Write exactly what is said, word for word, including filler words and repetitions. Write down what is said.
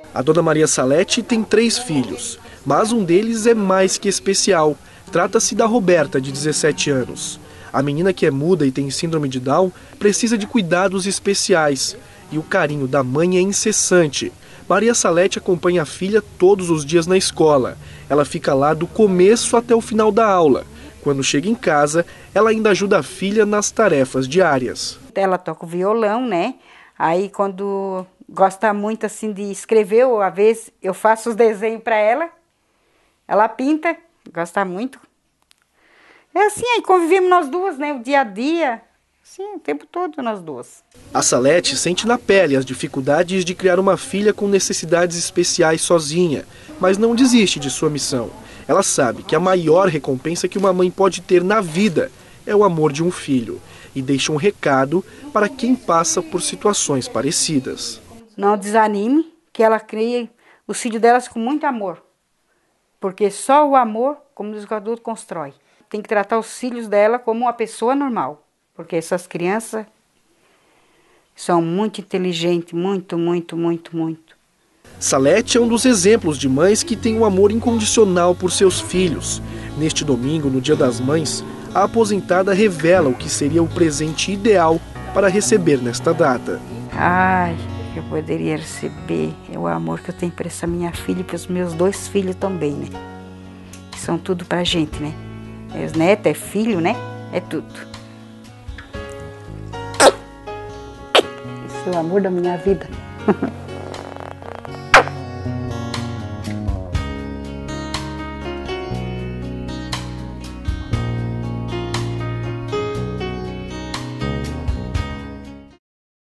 A dona Maria Salete tem três filhos, mas um deles é mais que especial. Trata-se da Roberta, de dezessete anos. A menina, que é muda e tem síndrome de Down, precisa de cuidados especiais. E o carinho da mãe é incessante. Maria Salete acompanha a filha todos os dias na escola. Ela fica lá do começo até o final da aula. Quando chega em casa, ela ainda ajuda a filha nas tarefas diárias. Ela toca o violão, né? Aí quando gosta muito assim de escrever, ou às vezes eu faço os desenhos para ela, ela pinta, gosta muito. É assim, aí convivemos nós duas, né? O dia a dia, sim, o tempo todo nós duas. A Salete sente na pele as dificuldades de criar uma filha com necessidades especiais sozinha, mas não desiste de sua missão. Ela sabe que a maior recompensa que uma mãe pode ter na vida é o amor de um filho, e deixa um recado para quem passa por situações parecidas. Não desanime, que ela cria os filhos delas com muito amor, porque só o amor, como diz o adulto, constrói. Tem que tratar os filhos dela como uma pessoa normal, porque essas crianças são muito inteligentes, muito, muito, muito, muito. Salete é um dos exemplos de mães que têm um amor incondicional por seus filhos. Neste domingo, no Dia das Mães, a aposentada revela o que seria o presente ideal para receber nesta data. Ai, eu poderia receber é o amor que eu tenho para essa minha filha e para os meus dois filhos também, né? Que são tudo pra gente, né? É os netos, é filho, né? É tudo. Esse é o amor da minha vida.